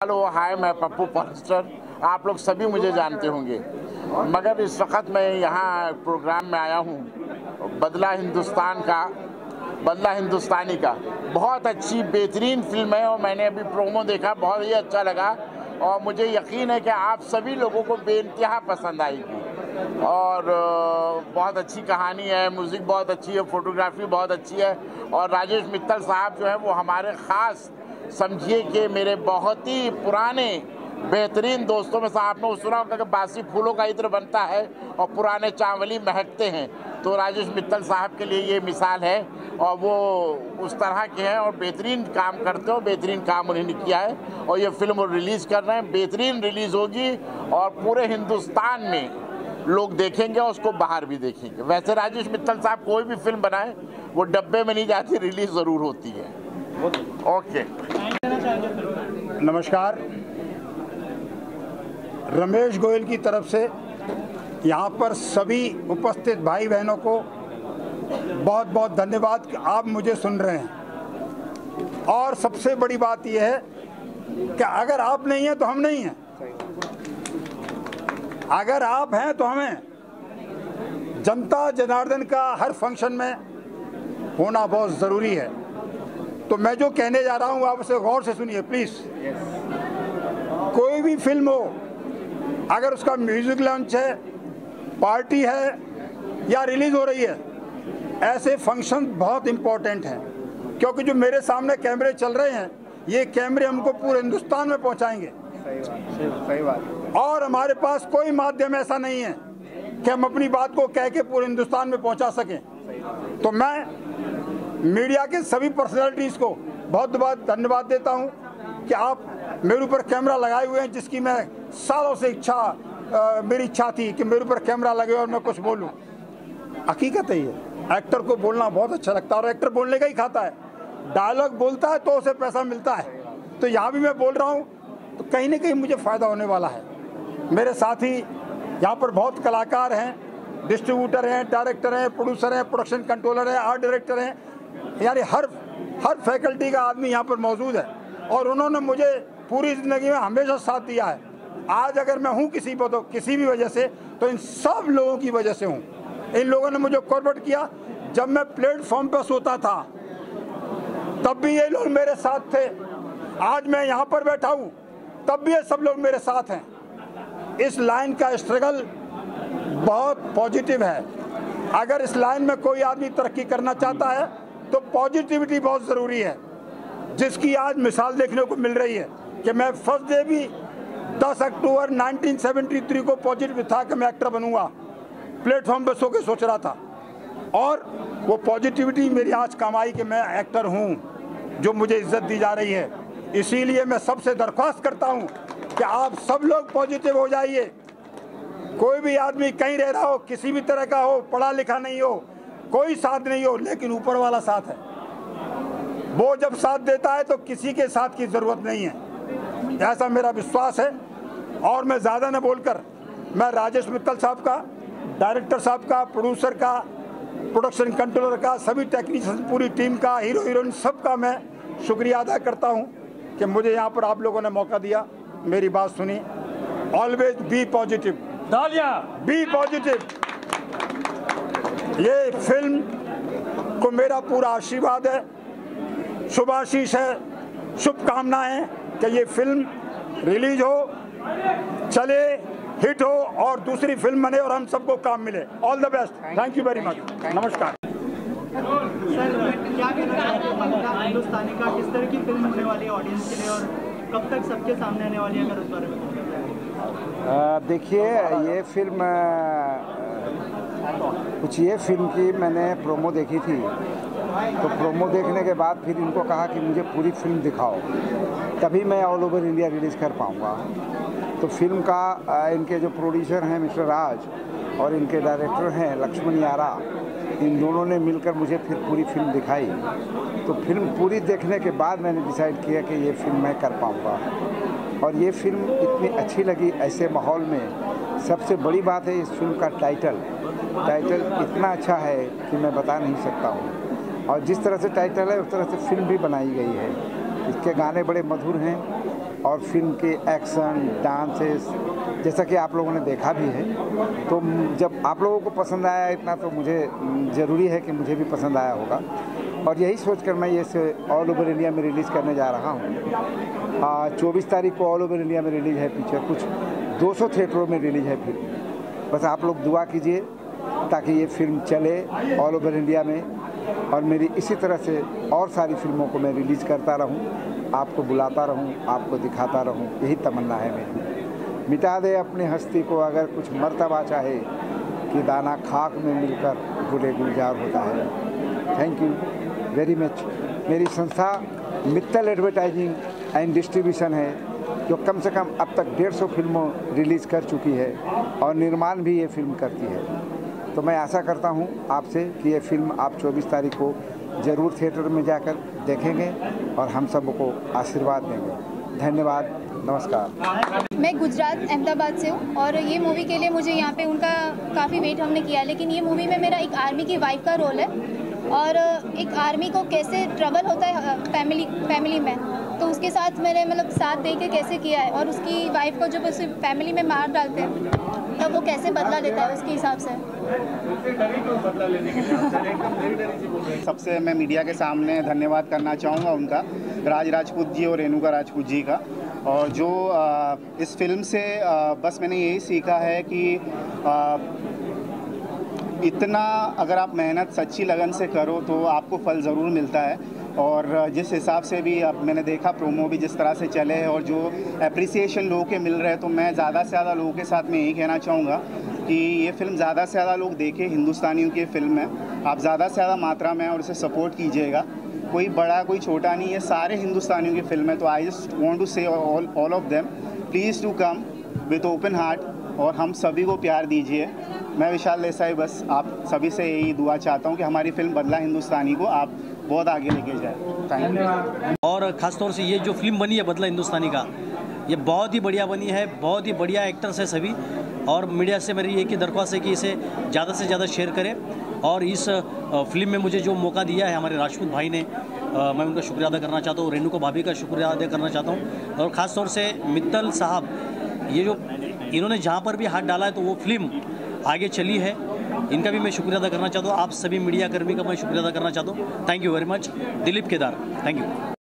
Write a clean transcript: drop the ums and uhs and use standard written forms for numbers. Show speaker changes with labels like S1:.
S1: Hello hi, मैं Pappu polyester. आप लोग सभी मुझे जानते होंगे, मगर इस वक्त मैं यहाँ प्रोग्राम में आया हूँ बदला हिंदुस्तानी का। बहुत अच्छी बेहतरीन फिल्म है और मैंने अभी प्रोमो देखा, बहुत ही अच्छा लगा और मुझे यकीन है कि आप सभी लोगों को बेइंतहा पसंद आएगी। और बहुत अच्छी कहानी है, म्यूज़िक बहुत अच्छी है, फोटोग्राफी बहुत अच्छी है और राजेश मित्तल साहब जो है वो हमारे ख़ास समझिए कि मेरे बहुत ही पुराने बेहतरीन दोस्तों में से। आपने सुना होगा कि बासी फूलों का इत्र बनता है और पुराने चावली महकते हैं, तो राजेश मित्तल साहब के लिए ये मिसाल है और वो उस तरह के हैं और बेहतरीन काम करते हो। बेहतरीन काम उन्होंने किया है और ये फिल्म रिलीज़ कर रहे हैं, बेहतरीन रिलीज़ होगी और पूरे हिंदुस्तान में लोग देखेंगे और उसको बाहर भी देखेंगे। वैसे राजेश मित्तल साहब कोई भी फिल्म बनाए वो डब्बे में नहीं जाती, रिलीज़ ज़रूर होती है। ओके,
S2: नमस्कार। रमेश गोयल की तरफ से यहाँ पर सभी उपस्थित भाई बहनों को बहुत बहुत धन्यवाद कि आप मुझे सुन रहे हैं। और सबसे बड़ी बात यह है कि अगर आप नहीं हैं तो हम नहीं हैं, अगर आप हैं तो हमें। जनता जनार्दन का हर फंक्शन में होना बहुत ज़रूरी है। तो मैं जो कहने जा रहा हूँ आप उसे गौर से सुनिए प्लीज़। कोई भी फिल्म हो, अगर उसका म्यूज़िक लॉन्च है, पार्टी है या रिलीज़ हो रही है, ऐसे फंक्शन बहुत इम्पोर्टेंट हैं, क्योंकि जो मेरे सामने कैमरे चल रहे हैं ये कैमरे हमको पूरे हिंदुस्तान में पहुंचाएंगे। सही बात। और हमारे पास कोई माध्यम ऐसा नहीं है कि हम अपनी बात को कह के पूरे हिंदुस्तान में पहुंचा सकें। तो मैं मीडिया के सभी पर्सनालिटीज़ को बहुत बहुत धन्यवाद देता हूं कि आप मेरे ऊपर कैमरा लगाए हुए हैं, जिसकी मैं सालों से मेरी इच्छा थी कि मेरे ऊपर कैमरा लगे और मैं कुछ बोलूं। हकीकत है ये, एक्टर को बोलना बहुत अच्छा लगता है और एक्टर बोलने का ही खाता है। डायलॉग बोलता है तो उसे पैसा मिलता है। तो यहाँ भी मैं बोल रहा हूँ तो कहीं ना कहीं मुझे फ़ायदा होने वाला है। मेरे साथी यहाँ पर बहुत कलाकार हैं, डिस्ट्रीब्यूटर हैं, डायरेक्टर हैं, प्रोड्यूसर हैं, प्रोडक्शन कंट्रोलर हैं, आर्ट डायरेक्टर हैं, यानी हर फैकल्टी का आदमी यहाँ पर मौजूद है और उन्होंने मुझे पूरी ज़िंदगी में हमेशा साथ दिया है। आज अगर मैं हूँ किसी पर तो किसी भी वजह से, तो इन सब लोगों की वजह से हूँ। इन लोगों ने मुझे कोऑर्डिनेट किया। जब मैं प्लेटफॉर्म पर सोता था तब भी ये लोग मेरे साथ थे। आज मैं यहाँ पर बैठा हूँ तब भी ये सब लोग मेरे साथ हैं। इस लाइन का स्ट्रगल बहुत पॉजिटिव है। अगर इस लाइन में कोई आदमी तरक्की करना चाहता है तो पॉजिटिविटी बहुत ज़रूरी है, जिसकी आज मिसाल देखने को मिल रही है कि मैं फर्स्ट डे भी 10 अक्टूबर 1973 को पॉजिटिव था कि मैं एक्टर बनूंगा। प्लेटफॉर्म पर सो के सोच रहा था और वो पॉजिटिविटी मेरी आज कमाई कि मैं एक्टर हूँ, जो मुझे इज्जत दी जा रही है। इसीलिए मैं सबसे दरख्वास्त करता हूँ कि आप सब लोग पॉजिटिव हो जाइए। कोई भी आदमी कहीं रह रहा हो, किसी भी तरह का हो, पढ़ा लिखा नहीं हो, कोई साथ नहीं हो, लेकिन ऊपर वाला साथ है। वो जब साथ देता है तो किसी के साथ की ज़रूरत नहीं है, ऐसा मेरा विश्वास है। और मैं ज़्यादा न बोलकर मैं राजेश मित्तल साहब का, डायरेक्टर साहब का, प्रोड्यूसर का, प्रोडक्शन कंट्रोलर का, सभी टेक्नीशियन, पूरी टीम का, हीरो हीरोइन सबका मैं शुक्रिया अदा करता हूँ कि मुझे यहाँ पर आप लोगों ने मौका दिया, मेरी बात सुनी। Always be positive, be positive. ये फिल्म को मेरा पूरा आशीर्वाद है, शुभाशीष है, शुभकामनाएं कि ये फिल्म रिलीज हो, चले, हिट हो और दूसरी फिल्म बने और हम सबको काम मिले। All the best. Thank you very much. नमस्कार।
S3: सर, क्या कहना है बदला हिंदुस्तानी का, किस तरह की फिल्म होने वाली है ऑडियंस के लिए और कब तक सबके सामने आने वाली है, अगर उस बारे में
S4: देखिए, ये फिल्म ये फिल्म की मैंने प्रोमो देखी थी, तो प्रोमो देखने के बाद फिर इनको कहा कि मुझे पूरी फिल्म दिखाओ, तभी मैं ऑल ओवर इंडिया रिलीज़ कर पाऊँगा। तो फिल्म का इनके जो प्रोड्यूसर हैं मिस्टर राज और इनके डायरेक्टर हैं लक्ष्मण यारा, इन दोनों ने मिलकर मुझे फिर पूरी फिल्म दिखाई। तो फिल्म पूरी देखने के बाद मैंने डिसाइड किया कि ये फिल्म मैं कर पाऊँगा और ये फिल्म इतनी अच्छी लगी ऐसे माहौल में। सबसे बड़ी बात है इस फिल्म का टाइटल इतना अच्छा है कि मैं बता नहीं सकता हूँ। और जिस तरह से टाइटल है उस तरह से फिल्म भी बनाई गई है। इसके गाने बड़े मधुर हैं, और फिल्म के एक्शन, डांसेस, जैसा कि आप लोगों ने देखा भी है, तो जब आप लोगों को पसंद आया इतना तो मुझे ज़रूरी है कि मुझे भी पसंद आया होगा। और यही सोचकर मैं ये ऑल ओवर इंडिया में रिलीज़ करने जा रहा हूँ। 24 तारीख को ऑल ओवर इंडिया में रिलीज़ है पिक्चर, कुछ 200 थिएटरों में रिलीज़ है फिल्म। बस आप लोग दुआ कीजिए ताकि ये फिल्म चले ऑल ओवर इंडिया में, और मेरी इसी तरह से और सारी फिल्मों को मैं रिलीज़ करता रहूं, आपको बुलाता रहूं, आपको दिखाता रहूं, यही तमन्ना है मेरी। मिटा दे अपनी हस्ती को अगर कुछ मर्तबा चाहे, कि दाना खाक में मिलकर गुले गुलजार होता है। Thank you very much. मेरी संस्था मित्तल एडवर्टाइजिंग एंड डिस्ट्रीब्यूशन है, जो कम से कम अब तक 150 फिल्मों रिलीज़ कर चुकी है और निर्माण भी ये फिल्म करती है। तो मैं आशा करता हूँ आपसे कि ये फिल्म आप 24 तारीख को ज़रूर थिएटर में जाकर देखेंगे और हम सबको आशीर्वाद देंगे। धन्यवाद, नमस्कार।
S5: मैं गुजरात अहमदाबाद से हूँ और ये मूवी के लिए मुझे यहाँ पे उनका काफ़ी वेट हमने किया, लेकिन ये मूवी में मेरा एक आर्मी की वाइफ का रोल है और एक आर्मी को कैसे ट्रबल होता है फैमिली में, तो उसके साथ मैंने मतलब साथ दे के कैसे किया है, और उसकी वाइफ को जब उस फैमिली में मार डालते हैं तो वो कैसे बदला लेता है उसके हिसाब से।
S6: सबसे मैं मीडिया के सामने धन्यवाद करना चाहूँगा उनका, राज राजपूत जी और रेणुका राजपूत जी का। और जो इस फिल्म से बस मैंने यही सीखा है कि इतना अगर आप मेहनत सच्ची लगन से करो तो आपको फल ज़रूर मिलता है। और जिस हिसाब से भी अब मैंने देखा प्रोमो भी जिस तरह से चले हैं और जो एप्रिसिएशन लोगों के मिल रहे हैं, तो मैं ज़्यादा से ज़्यादा लोगों के साथ में यही कहना चाहूँगा कि ये फ़िल्म ज़्यादा से ज़्यादा लोग देखें। हिंदुस्तानियों की फिल्म है, आप ज़्यादा से ज़्यादा मात्रा में और इसे सपोर्ट कीजिएगा। कोई बड़ा कोई छोटा नहीं है, सारे हिंदुस्तानियों की फिल्म है। तो I just want to say all of them please to come with open heart और हम सभी को प्यार दीजिए। मैं विशाल देसाई बस आप सभी से यही दुआ चाहता हूँ कि हमारी फिल्म बदला हिंदुस्तानी को आप बहुत आगे लेके जाए। Thank you. और
S7: ख़ासतौर से ये जो फिल्म बनी है बदला हिंदुस्तानी का, ये बहुत ही बढ़िया बनी है, बहुत ही बढ़िया एक्टर्स है सभी। और मीडिया से मेरी एक ही दरख्वास्त है कि इसे ज़्यादा से ज़्यादा शेयर करें। और इस फिल्म में मुझे जो मौका दिया है हमारे राजपूत भाई ने, मैं उनका शुक्रिया अदा करना चाहता हूँ। रेणुका भाभी का शुक्रिया अदा करना चाहता हूँ। और ख़ास तौर से मित्तल साहब, ये जो इन्होंने जहाँ पर भी हाथ डाला है तो वो फिल्म आगे चली है, इनका भी मैं शुक्रिया अदा करना चाहता हूँ। आप सभी मीडिया कर्मी का मैं शुक्रिया अदा करना चाहता हूँ। Thank you very much. Dilip Kedar, thank you.